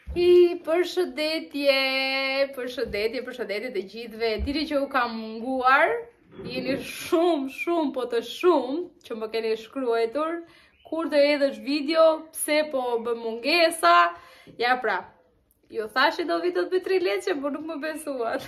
Përshëndetje të gjithëve. Dini që u kam munguar. Jeni shumë, po të shumë që më keni shkruar kur të edhësh video, pse po bë mungesa. Ja pra, ju thashi do vi do të bëj 3 leçe, por nuk më besuat.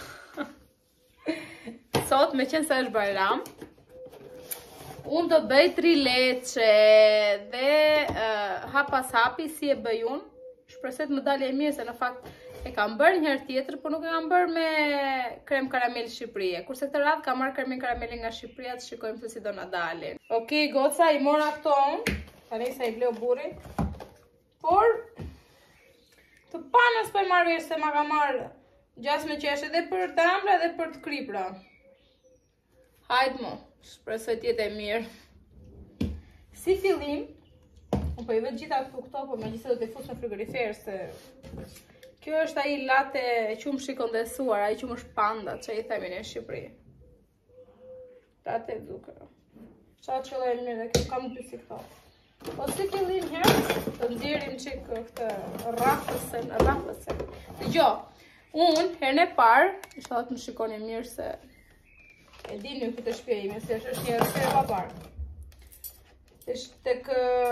Sot me qenë se është Bajram, unë do bëj 3 leçe dhe hapas hapi si e bëj unë. Shpresoj të më dalë e mirë, se në fakt e kam bërë një herë tjetër, por nuk e kam bërë me krem karamel Shqipërie. Kurse këtë radhë kam marrë kremin karamel nga Shqipëria, të shikojmë se si do na dalin. Okej, goca, i mora këto unë, tani sa i bleu burri. Por të panës po e marrë vesh se ma ka marrë gjasmë qeshë edhe për të ëmbra edhe për të kripra. Hajde mo, shpresoj të jetë e mirë. Si fillim, unë po i vetë gjitha këto, po me gjithse do të fus në frigorifer, se kjo është ai latte qumshi kondensuar, ai qumësh panda, që i themi në Shqipëri. Latte zucchero. Qa qëllë e mirë, dhe kjo kam dy si këto. Po si fillim herë, të nxjerrim çik këtë rrafësen. Dëgjo, unë herën e parë, inshallah të më shikoni mirë se e dini ju këtë shtëpi ime, se është një rrethë e paparë. Është tek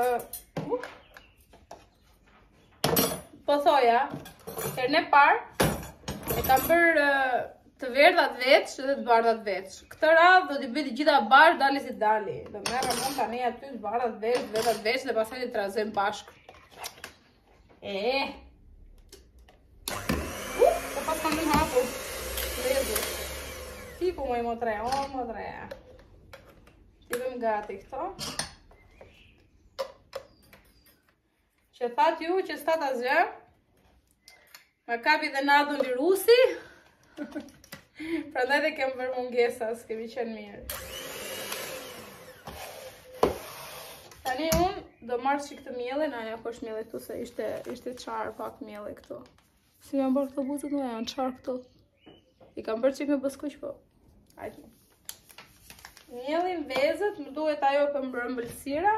po thoja, herën e parë e kam bërë të verdhat veç dhe të bardhat veç. Këtë radhë do t'i bëj të gjitha bashkë, dali si dali. Do merrem unë tani aty të bardhat veç, verdhat veç dhe pastaj të trazojmë bashkë. Po pas kam në hapur. Lezu. Ti ku më i motre, motre. Ti vëm gati këto. Që that ju që s'tat asgjë, ma kapi dhe nadun i rusi, prandaj dhe kem bërë mungesa, s'kemi qenë mirë. Tani unë do marrë që këtë mjellin, aja ko është mjellit këtu, se ishte qarë pak mjellit këtu. Si jam bërë këto buzët, në janë qarë këtu. I kam bërë qik me bëskuq, po. Hajtë. Mjellin vezët, më duhet ajo për mbrëmbëlsira.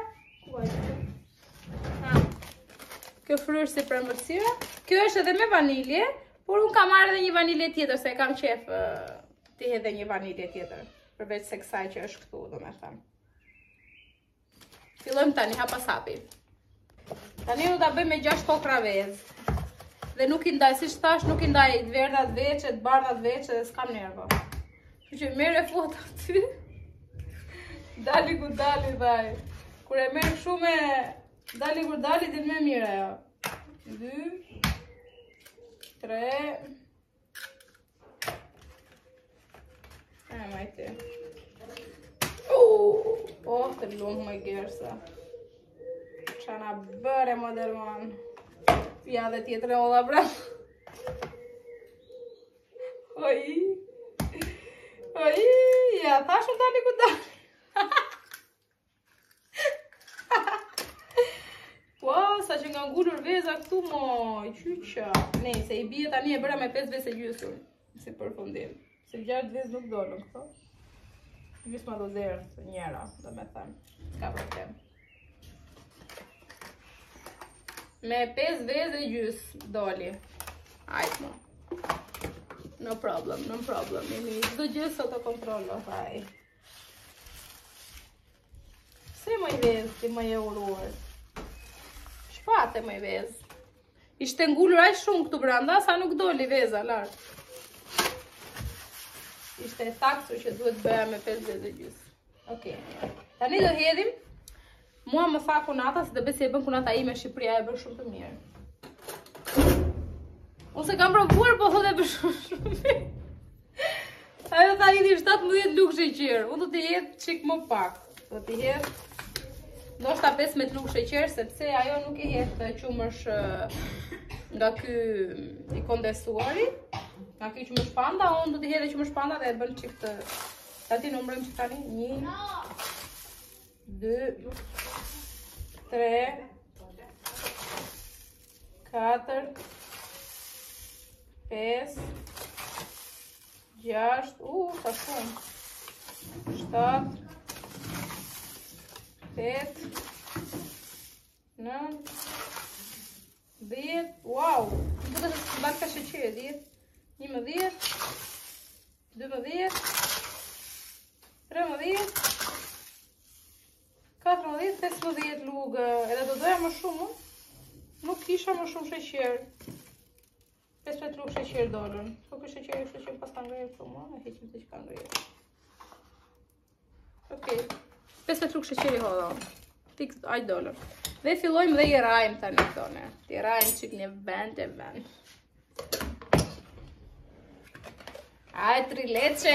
Kjo fryrë si për mbrëmbëlsira. Kjo është edhe me vanilje, por unë kam marrë edhe një vanilje tjetër, se kam qef t'i hedhe një vanilje tjetër. Përveç se kësaj që është këtu, do me thëmë. Fillojmë tani, hapas hapi. Tani u da bëj me 6 kokra vezë. Dhe nuk i ndaj, si shtash, nuk i ndaj të verdhat veqe, të bardhat veqe dhe s'kam nervo. Që mere fot aty, dali ku dali dhaj. Kur e merë shumë dali kur dali, din me mire ajo. 2, 3, majti. Po, të lumë më gjersa. Qa na bëre më dërman. Pja dhe tjetër e ola bra. Oj, ja, thashëm dali ku dali. Wow, sa që nga ngullur veza këtu moj, qyqa. Ne, se i bie tani e bëra me 5 vezë e gjysur, si përfundim. Se 6 vezë nuk dollën këto. Gjysë ma do zerë, se njera, do me thëmë. Ska problem. Me 5 vezë e gjysë doli. Ajtë mo. No problem. Do gjysë sot të kontrollo, thaj. Se më i vezë, ti më i uruar. Shpate më i vezë. Ishte ngullur aq shumë këtu branda, sa nuk doli veza lartë. Ishte e taksu që duhet bëja me 5 vezë e gjysë. Okej. Tani do hedhim. Mua më tha kunata, se të besi e bën kunata ime Shqipëria e bën shumë të mirë. Unë se kam provuar, po thot e bën shumë mirë. Ajo tha i 17 lugë sheqer. Unë do t'i hedh qik më pak. Do t'i hedh ndoshta 15 lugë sheqer, sepse ajo nuk i hedh të qumësh nga ky i kondensuari, nga ky qumësh panda, unë do t'i hedh qumësh panda dhe e bën qik të... Tati në mbrëm që tani, 1, 2, 3, 4, 5, 6, sa shumë, 7, 8, 9, 10, wow, më duket se s'mban ka sheqer, 10, 11, 12, 13, 14, 15 lugë, edhe do doja më shumë, nuk kisha më shumë sheqer. 15 lugë sheqer dolën. Po ky sheqeri kështu që pas ka ngrirë shumë, e heqim se që ka ngrirë. Okej. 15 lugë sheqeri hodha. Tik aj dolën. Dhe fillojmë dhe i rajmë tani këtone. I rajmë qik një vend e vend. Aj, 3 leche!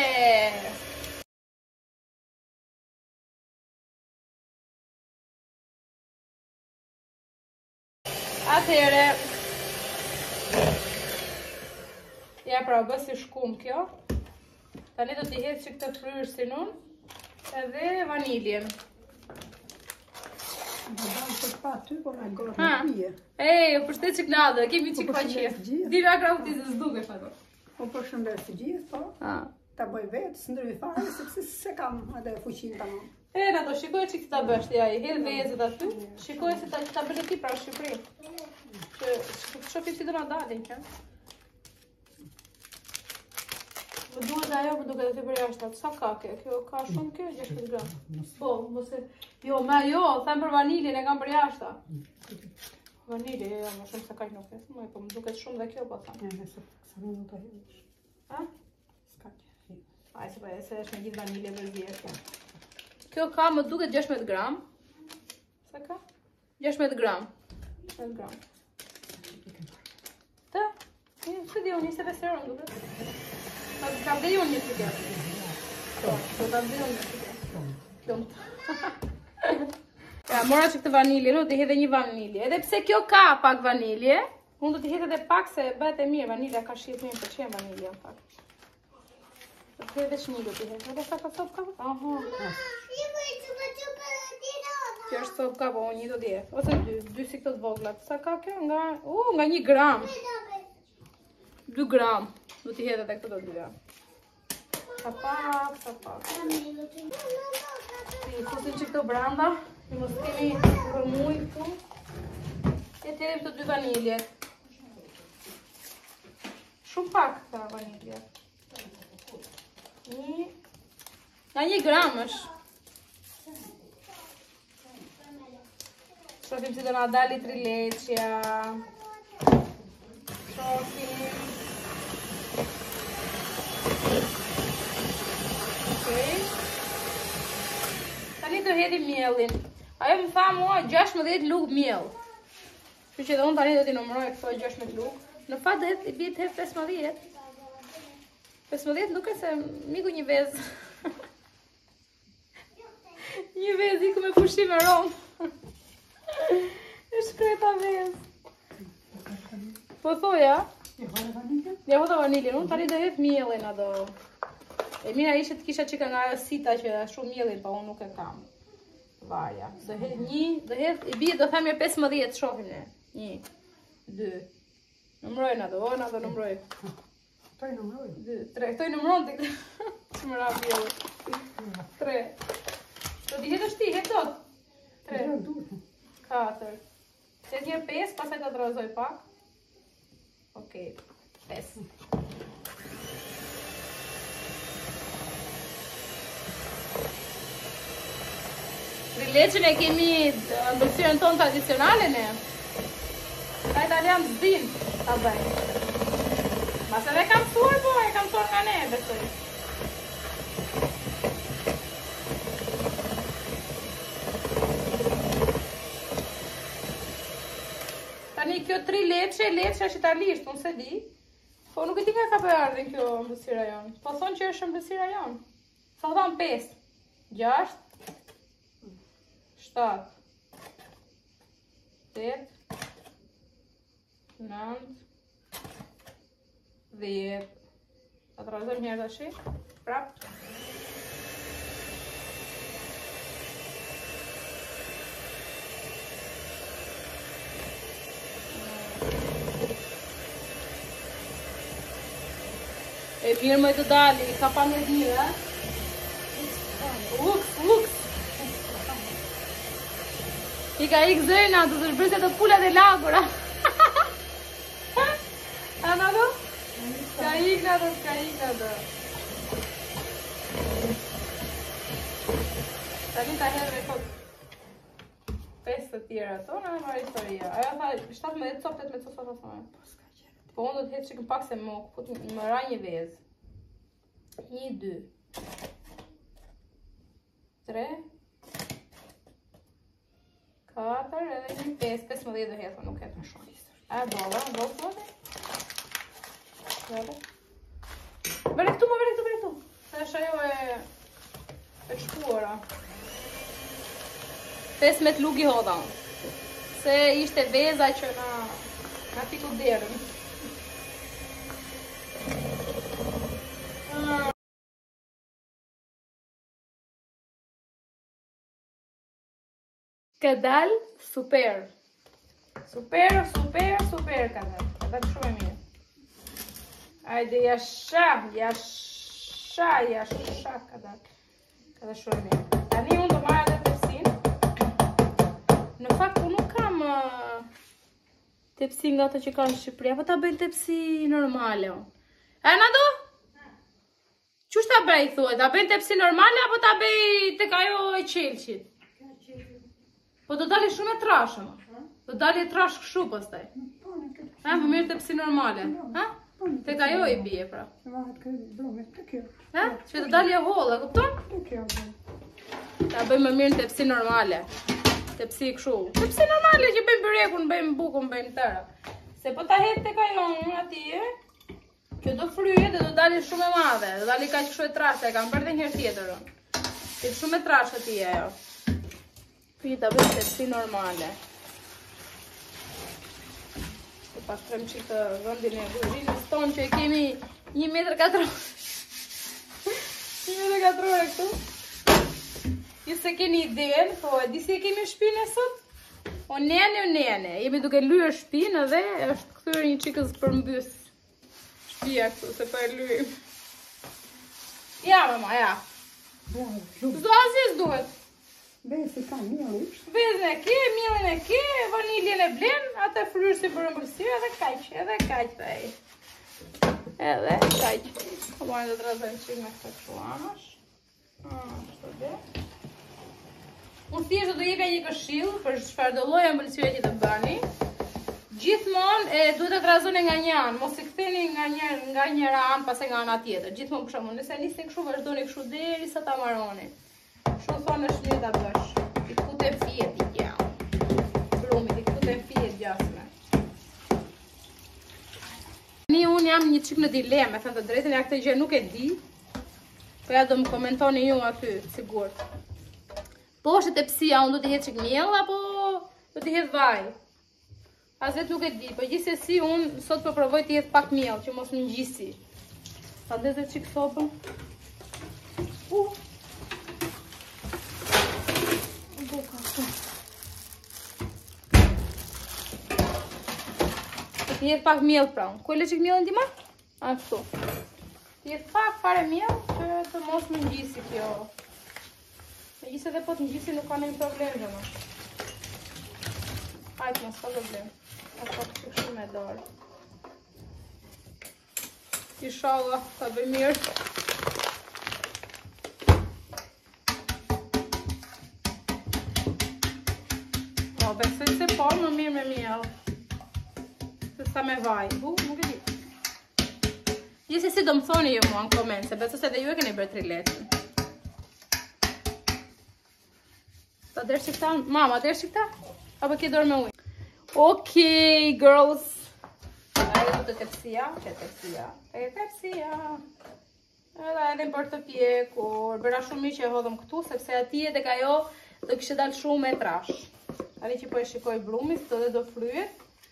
Atëhere, ja pra bë si shkum kjo. Tani do t'i hedh që këtë fryrësin unë edhe vaniljen. Ej, u përshtet që knadë, kemi qik pa qef. Dina krau t'i se s'dukesh ato. U përshëndes të gjithë, po. Ta bëj vetë, s'ndryj fare, sepse se kam edhe fuqin tamam. E, në to, shikoj që këta bësht, ja, i hedh vezet aty, shikoj se ta bële ti pra Shqipëri. Që shofi si do na dalin, që? Më duhet ajo, më duket e të për jashtat. Sa ka ke? Kjo ka shumë kjo, 16 gram. Po, mëse... Jo, them për vaniljen e kam për jashta. Vanilje, jo, më shumë se kaj nuk e. Po më duket shumë dhe kjo, po thamë. Sa minuta hedhësh. Ha? S'ka që. Aj, se pa e se është në gjithë vanilje vërzje kjo. Kjo ka më duket 16 gram. Sa ka? 16 gram. 16 gram. Të? Se di unë, 25 euro më duket. Ka dhe unë një të gjerë. Do ta dhe unë një të gjerë. Kjo më të. Ja, mora që këtë vanilje, do t'i hedhe një vanilje. Edhe pse kjo ka pak vanilje, unë do t'i hedhe dhe pak se bëhet e mirë. Vanilja ka shihet mirë, për qenë vanilje në fakt. Do t'i hedhe një do t'i hedhe. Edhe sa ka sop ka? Aha. Kjo është sop ka, po unë një do t'i hedhe. Ose dy si këtë voglat. Sa ka kjo? Nga 1 gram. 2 gram. Do t'i hedhe dhe këtë do dyja. Sa pak. I fusim që këto branda. I mos kemi përmuj këtu. E të edhim të 2 vaniljet. Shumë pak ka vaniljet. Nga 1 gram është. Shofim si do nga dali 3 leqja. Shofim. Okej. Tani të hedhim mjellin. Ajo më tha mua 16 lugë mjell. Që që dhe unë tani do t'i numëroj këto 16 lugë. Në fakt dhe i bje të hedh 15. 15 nuk e se miku një vez. Një vez iku me pushim e romë. E shkreta vez. Po thoja? Ja hodha vaniljen, unë tani do hedh mjellin ato. E mira ishe të kisha qika nga ajo sita që shumë mjellin, pa unë nuk e kam. Varja. Do hedh i bje do themje 15, shohim ne. 1, 2. Numrojnë ato numroj. Këtoj numroj. 2, 3, këtoj numron të këtë. Që më rapi edhe. 3. Do t'i hedhësh ti, hedh tot. 3, 4. Se t'jerë 5, pasaj të drozoj pak. Okej, 5. Leqen e kemi ndërthyrën tonë tradicionale ne. Ka italian zdim ta bëjnë. Mas edhe kam thuar, po e kam thuar nga ne, besoj. Tani kjo 3 leqe është italisht, unë se di. Po nuk e ti nga ka për ardhin kjo mbësira jonë. Po thonë që është mbësira jonë. Sa thonë 5, 6, 7, 8, 9, 10. Ta të razojmë njerë të shi. Prap. E mirë më të dali, ka pa në dhjë, Lux. I ka ik zëjna, të të shbërse të pullat e lagura. do të karika do. Tani ta hedhë kot 5 të tjera ato, në marrë historia. Ajo tha 17 copë, 18 copë të thonë. Po unë do të hedhë çikën pak se më ra një vezë. 1, 2, 3, 4, edhe një 5, 15 do hedhë, nuk hedhë më shumë. A bolla, bollë të Vere këtu. Se është ajo e shkuara. 15 lugi hodha. Se ishte veza që na fiku derën. Ka dal super. Super ka dal. Ka dal shumë e mirë. Ajde, jasha ka dal. Ka dal shumë e mirë. Tani unë do marrë edhe tepsin. Në fakt, unë nuk kam tepsi nga ato që kanë në Shqipëri, apo ta bëjnë tepsi normale. E na do? Qështë ta bëj, thua? Ta bëjnë tepsi normale, apo ta bëj tek ajo e qelqit? Po do dali shumë e trashëm. Do dali e trash kështu pastaj. Ha, më mirë tepsi normale. Ha? Tek ajo i bie pra. Ha? Që do dali e holla, kupton? Ta bëjmë më mirë tepsi normale. Tepsi kështu. Tepsi normale që bëjmë byrekun, bëjmë bukën, bëjmë tëra. Se po ta hedh tek ajo atje, që do fryhet dhe do dali shumë e madhe. Do dali kaq kështu e trashë, e kam bërë edhe një herë tjetër. Është shumë e trashë atje ajo. Ta bëjmë tepsi normale. Të pastrem që të vëndin e gurinës tonë që e kemi 1 metër katrore. 1 metër katrore këtu. Ju se keni idenë, po e di si e kemi shpinë e sot? O nene. Jemi duke lyër shpinë dhe është këthyre një qikës përmbys shpia këtu, se po e lyëm. Ja, mama, ja. Zdo Aziz duhet. Vezë ka mielin. Vezën e ke, mielin e ke, vaniljen e blen, atë fryrë si për ëmbëlsirë, edhe kaq dhe ai. Edhe kaq. Po marrë do të razojmë çik me këtë kështu anash. Ashtu dhe. Unë thjesht do jepja një këshill për çfarë do lloj ëmbëlsire që të bëni. Gjithmonë duhet të razoni nga një anë, mos e ktheni nga njëra anë pastaj nga ana tjetër. Gjithmonë për shembull, nëse nisni kështu, vazhdoni kështu derisa ta marroni. Shumë thonë është mirë ta bësh. I kute fiet i gjallë. Brumit, i kute fiet gjasme. Unë jam një qik në dileme, thënë të drejtën, ja këtë gjë nuk e di. Po ja do më komentoni ju aty, sigurt. Po është tepsia, unë do t'i hedh qik miell, apo do t'i hedh vaj? As vetë nuk e di, po gjithsesi unë sot po provoj t'i hedh pak miell, që mos më ngjisi. Ta ndezë qik sopën. T'i jedh pak miell pra unë. Ku e le qik miellin ti ma? A, këtu. T'i jedh pak fare miell që të mos më ngjisi kjo. Me gjise dhe po të ngjisi nuk ka një problem dhe ma. Hajtë mos ka problem. A ka të qik shumë e dorë. Inshallah, ta bëj mirë. Po, besoj se po, më mirë me miell. Sa me vaj, nuk e di. Gjithsesi do më thoni ju mua në koment, se besoj se dhe ju e keni bërë triletin. Ta derë që këta, mama, derë që këta? Apo ki dorë me ujë? Okej, girls. Ajde du të tepsia, edhe për të pjekur. Bëra shumë mi që e hodhëm këtu, sepse atje tek ajo do kishte dalë shumë e trash. Tani që po e shikoj brumit, do fryhet.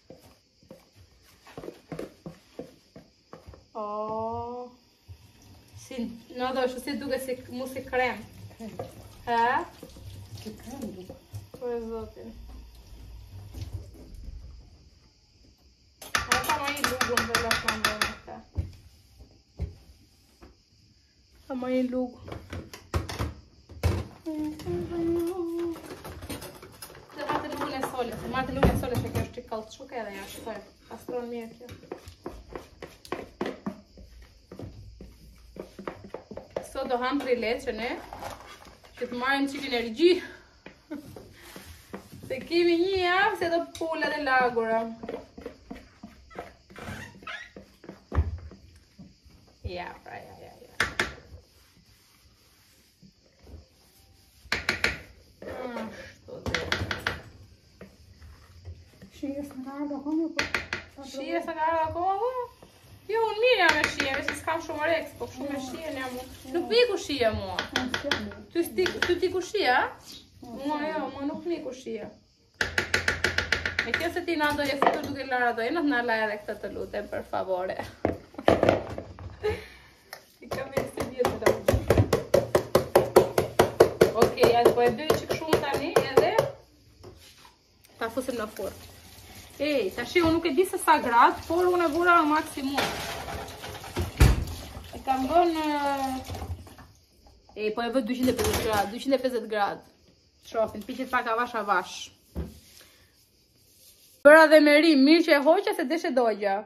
Në do është si duke si mu si krem. Ha? Si krem duke. Po e zotin. Ma ta ma i lugun dhe la shma ndojnë këta. Ta ma i lugun. Dhe marrë të lugun e soles. Marrë të lugun e soles që kjo është që kaltë shuke edhe ja shkoj. Pastron mirë kjo. sot do ham 3 leçe ne, që të marrim çik energji. Se kemi një javë se do pullat e lagura. Ja, pra, ja. Ashtu dhe. Shije s'ka ardhur akoma, po. Shije s'ka ardhur akoma? Jo, unë mirë jam me shije, se s'kam shumë reks, po shumë me shije në jam. Nuk viku shije mua. Ty ti ku shije, a? Mua jo, mua nuk mi ku shije. Me kjo se ti na do e futur duke lara do e në të na la edhe këtë të lutem, për favore. I kam e se vjetë të Okej, atë po e bëj që këshumë tani edhe ta fusim në furë. Ej, tashi unë nuk e di se sa gradë, por unë e vura në maksimum. E kam bënë... Ej, po e vë 250 gradë, 250 gradë. Shofin, piqet pak avash avash. Bëra dhe me ri, mirë që e hoqa se deshe dogja.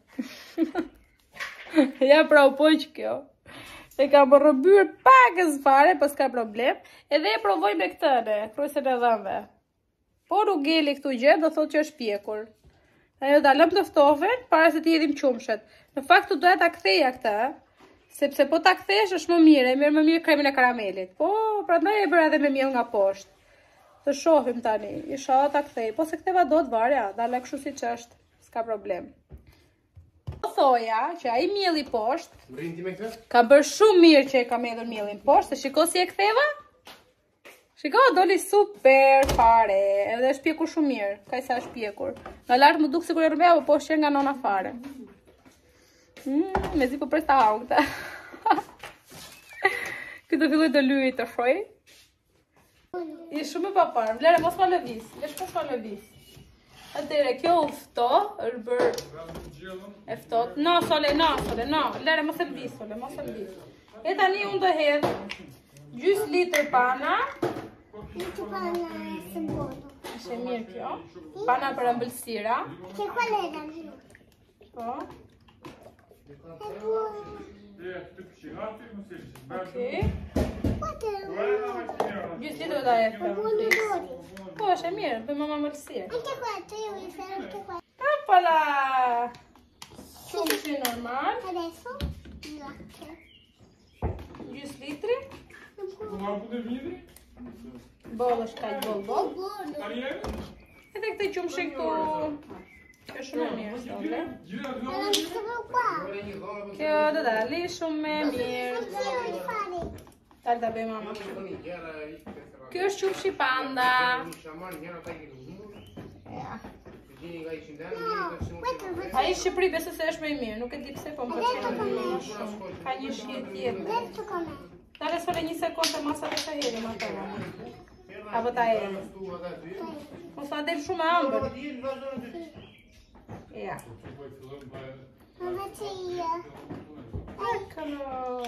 Ja pra u poq kjo. E kam rëbyrë pak e zfare, pas ka problem. Edhe e provoj me këtëne, krysën e dhëmve. Por u geli këtu gjë, do thot që është pjekur. Ajo da lëm të ftofen, para se t'i jedhim qumshet. Në fakt, doja ta ktheja këtë, sepse po ta kthesh është më mirë, e mirë më mirë kremin e karamelit. Po, prandaj e bëra edhe me miell nga poshtë. Të shohim tani, inshallah ta kthej. Po se ktheva do të varja, dala kështu siç është, s'ka problem. Po thoja që ai mielli poshtë. Ka bërë shumë mirë që e ka hedhur miellin poshtë, shiko si e ktheva? Shiko, doli super fare, edhe është pjekur shumë mirë, kaj sa është pjekur. Nga lartë më duk sikur e rëmbea, po është nga nona fare. Me zi po pres të hau këta. Këtë filloj të lyj të shoj. I shumë e paparë, vlere mos ma lëvis, Atere, kjo u fto, është bërë e ftot. No, sole, no, lere mos e lëvis, E tani unë do hedhë gjys litër pana. Është e mirë kjo. Pana për ëmbëlsira. Che qual è la mia? Po. Okej. Gjys litër da e fërë. Po, është e mirë, për mama ëmbëlsirë. Anche questo, io voglio fare anche questo. Hoppala! Qumshi normal. Adesso, latte. Gjys litri. Boll është kaq boll. Edhe këtë qumshi këtu. Kjo shumë e mirë, sole. Kjo do dali shumë e mirë. Tal ta bëj mama. Kjo është qumshi panda. A i Shqipëri besë se është më i mirë, nuk e di pse po më përqenë më shumë. Ka një shije tjetër. Dale sole një sekundë të masa dhe të herim atë vëmë. Apo ta herim. Mos ta del shumë ambër. Ja. Eccolo.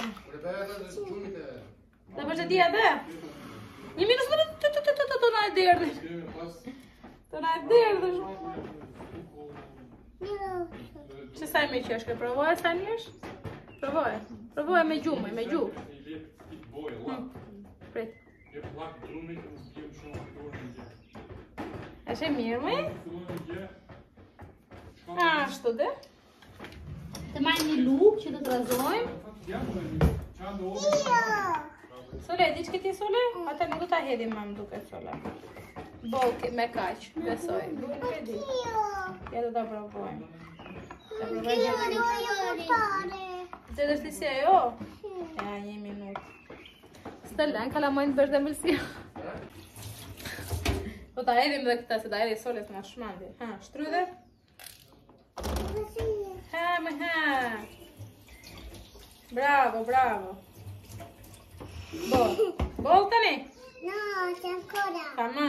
Da përse di atë? Një minus të na e derdhe. Të na e derdhe shumë. Që saj me qeshke, provoje sa njësh? Provoje me gjumë, me gjumë. Prit. Është e mirë, me? Ashtu dhe. Të marrë një lukë që të të razojmë. Sole, di që këti Sole? Ata nuk ta hedhim më duke Sole. Bolke me kaq, besoj. Nuk e di. Ja do ta provojmë. Ta provojmë. Të dhe shti si ajo? Ja, një minutë. Stëllën, ka la mojnë të bësh dhe mëllësia. Po ta edhim dhe këta, se ta edhi Soles ma shmandi. Ha, shtrydhe? Ha, me ha. Bravo. Bol tani? No, c'è ancora. Kama.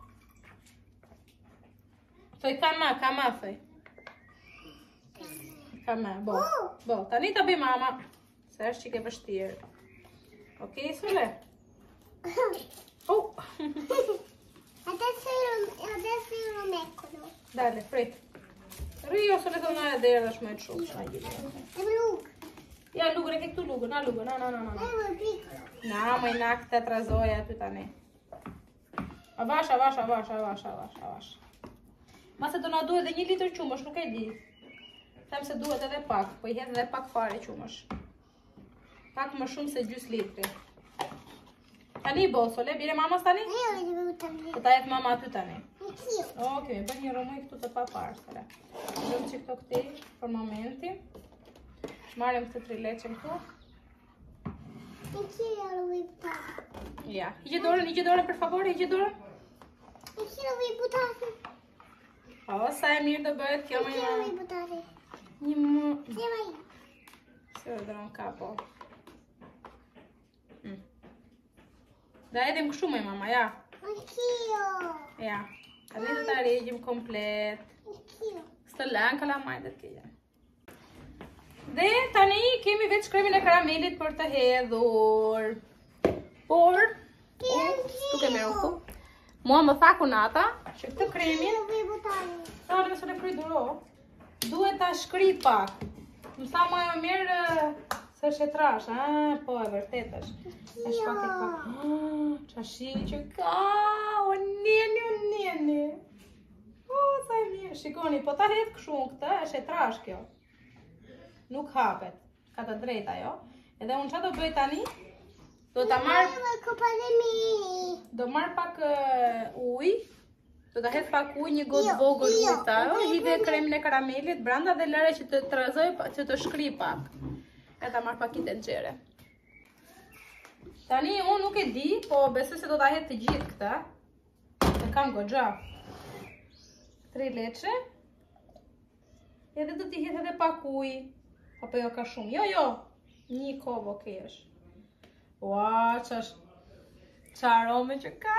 Thoj kama, thoj. Kama, bol. Tani ta bëj mama. Se është që ke vështirë. Okej, Sole? Oh! Adesso io lo metto. Dale, frit. Rio, Sole, të nga e dherë dhe shmejt shumë. È blu. Ia lugă, che tu lugă, na lugă, na. È piccolo. Na, măi, na, că te trazoia atâta ne. Avaș. Ma se dona 2 de litri čumoš, nu kaj di. Tam se duhet edhe pak, po I hedh edhe pak fare qumosh. Pak më shumë se gjys litri. Tani bosole, bire mama tani? Io devo buttare. Po ta jep mama aty tani. Anch'io. Ok, bën një rëmuj këtu të paparshtëre. Lëm që këto këti për momenti. Marrim këtë 3 leqen këtu. Anch'io lo vuoi buttare. Ja, hiqe dorën per favore, hiqe dorën. Anch'io lo vuoi buttare. O, sa e mirë do bëhet kjo më Anch'io lo vuoi buttare. një më... Insieme a io. Se do dron kapo. Da edhim kështu me mama, ja. Anch'io. Ja. Tani do ta rigjim komplet. Anch'io. Së lën kalamajt të këja. Dhe tani kemi veç kremin e karamelit për të hedhur. Por, tu kemi rëku. Mua më tha kunata që këtë kremin, Lo vuoi buttare. ta nëse le kry duro, duhet ta shkri pak. Më tha ma jo mirë se është e trash, po e vërtet është. E shpak e pak. Qashi që ka, o njeni. O, sa e mirë. Shikoni, po ta hedh këshu këtë, është e trash kjo. Nuk hapet, ka të drejta jo. Edhe unë që do bëj tani, do ta marr, Vuoi comprare mini? do marr pak ujë, do ta hedh pak ujë, një gotë vogël ujë tajo, hidhe kremin e karamelit brenda dhe lëre që të trazoj, që të shkri pak. E ta marr pak I tenxhere. Tani unë nuk e di, po besoj se do ta hedh të gjithë këta. E kam goxha. 3 leçe. Edhe do t'i hedh edhe pak ujë. Apo jo ka shumë? Jo. Një kovë kesh. Ua, qa arome që ka.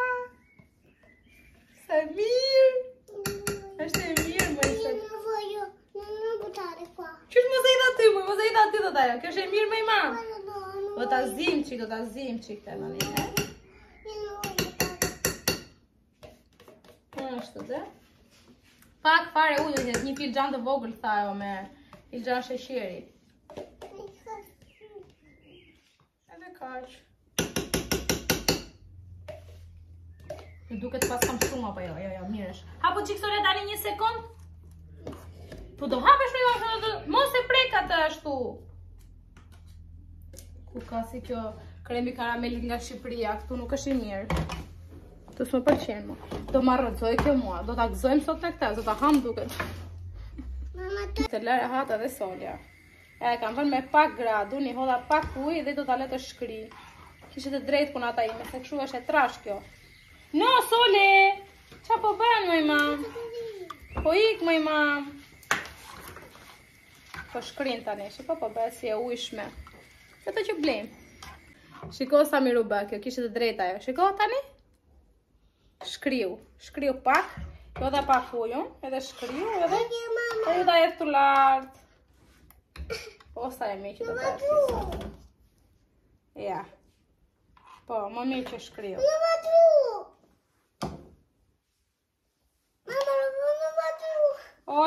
Se mirë. Është e mirë, më Io non voglio, non buttare qua. Qysh mos e i dha ty, mos e i dha ty do t'ajo. Kjo është e mirë më I mam. No, Do ta zim qik të në një. io non voglio buttare. Ashtu dhe. Pak fare ujë, një filxhan të vogël thajo me filxhan sheqeri. Edhe kaq. Më duket pas kam shumë apo jo, mirë është. Hapo qikësore tani 1 sekund. Po do hapesh me ma, mos e prek atë ashtu. Ku ka si kjo kremi karamelit nga Shqipëria, këtu nuk është I mirë. Këtu s'më pëlqen mu. Do ma rrëzoj kjo mua, do ta gëzojmë sot me këta, do ta ham duket. Mamma, Të lërë hata dhe solja. E kam vënë me pak gradu, një hodha pak ujë dhe do ta le të shkri. Kishte të drejtë punata ime, se kështu është e trash kjo. No, Sole! Qa po bën, mëj mam? Po ik, mëj mam. Po shkrin tani, shiko po bëhet si e ujshme. Këtë që blejmë. Shiko sa miru bë kjo, kishte të drejtë ajo. Shiko tani? Shkriu pak. Jo dhe pak ujun, edhe shkriu, edhe ju da jetë të lartë. Po, sa e mi që do bërë. Ja. Po, më mirë që shkriu. non va giù. Mamma, non va giù. O,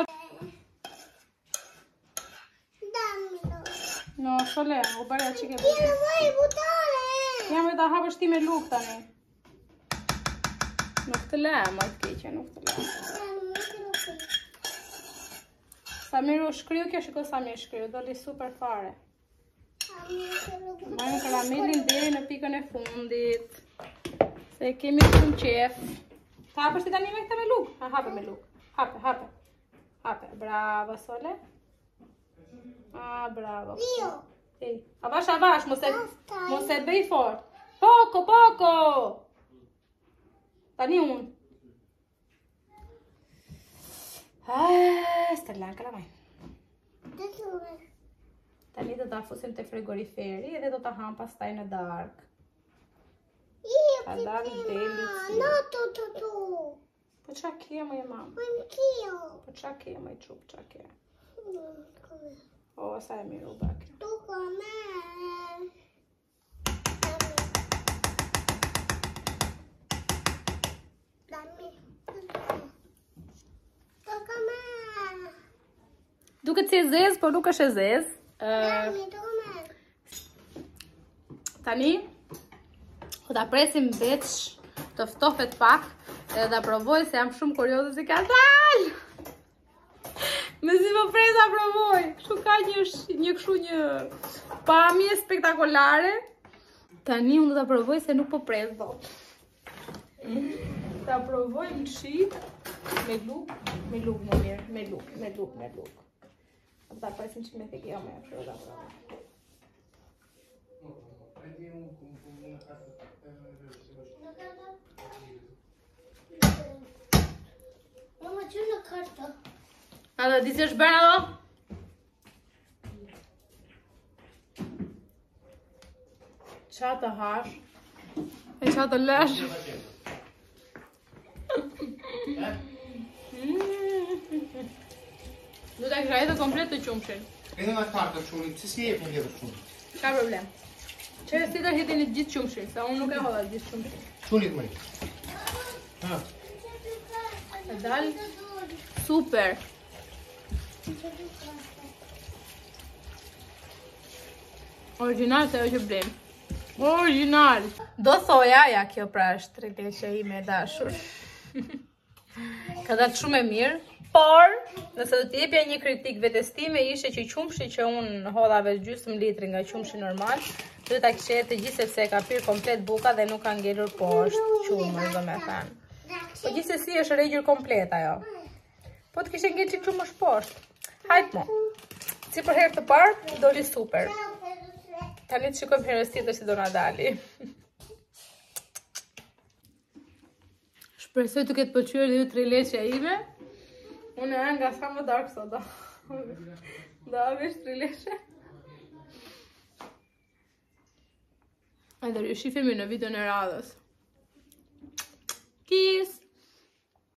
Dammelo. no, Sole, u bërja që ke Io lo voglio buttare. Jam e da hapësh ti me luk tani. Nuk të le, më të keqe, nuk të le. Mettilo qui. Sa mirë u shkriju kjo, shiko sa mirë shkriju, doli super fare. Mettilo qui. Majmë karamelin deri në pikën e fundit. Se kemi shumë qef. Ta hapësh ti tani me këta me luk? Ha, hape me luk. Hape. Bravo, Sole. Bravo. Io. Ej, avash, mos e bëj fort. Poco. Tani unë. Stërlan kalamaj. Dove? Tani do ta fusim te frigoriferi edhe do ta ham pastaj në darkë. Io A darkë delizioso. no, tu. Po qa ke më mam? Anch'io. Po qa ke më çup, qa ke? Come? O, sa e mirë u bake. Tu con me. Dammi. Tocca a me. Duket si e zezë, por nuk është e zezë. Dami, tome. Tani, do ta presim veç të ftofet pak edhe ta provoj se jam shumë kurioze si ka dal. Me si më prej ta provoj. Kështu ka një pamje spektakolare. Tani unë do ta provoj se nuk po pres dot. Ta provoj në shit me luk më mirë, me luk. Do ta presim që me tek jo më kështu ta provoj. Mama, që në karta? A da di se është bërë ato? Qa të hash? E qa të lesh? Du të kisha jetë komplet të qumshin. Edhe nga kartë të qumit, si jep një jetë qumit? Ka problem. Që e si të hitini gjithë qumshin, sa unë nuk e hodha gjithë qumshin. Qunit mëj. Ha. E dal super. Original se jo që blem. Original. Do thoja, ja kjo pra është trileqe ime e dashur. Ka dalë shumë e mirë, por nëse do t'jepja një kritik vetes time ishte që qumshi që unë hodha veç gjysmë litri nga qumshi normal, duhet ta kishe të gjithë sepse e ka pirë komplet buka dhe nuk ka ngelur poshtë qumës, domethënë. Po gjithsesi është rregjur komplet ajo. Po të kishe ngel çik qumësh poshtë. Hajt mo. Si për herë të parë, doli super. Tani të shikojmë herës tjetër si do na dali. Shpresoj të ketë pëlqyer dhe ju trileqja ime. Unë e nga sa më dark soda. Da avesh trileqe. Edhe ju shifemi në videon e radhës. Kiss!